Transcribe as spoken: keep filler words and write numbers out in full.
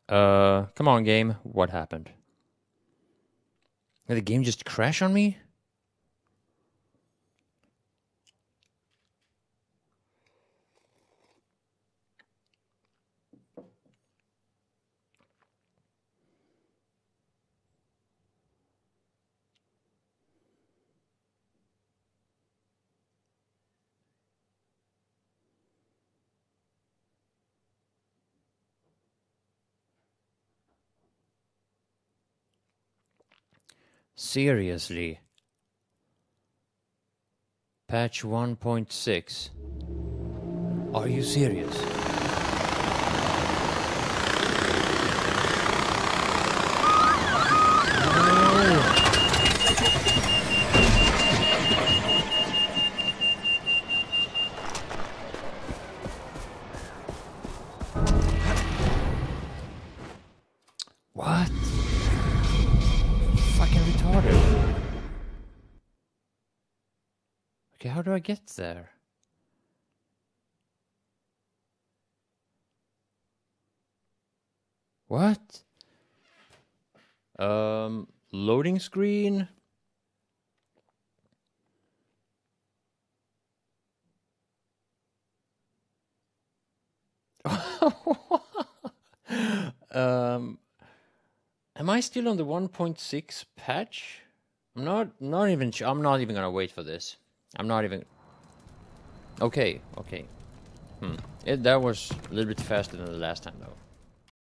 Uh, come on, game. What happened? Did the game just crash on me? Seriously? Patch one point six. Are you serious? What? Fucking retarded. Okay, how do I get there? What? Um, loading screen? um, am I still on the one point six patch? I'm not, not even sure. I'm not even gonna wait for this. I'm not even... Okay, okay. Hmm. It, that was a little bit faster than the last time, though.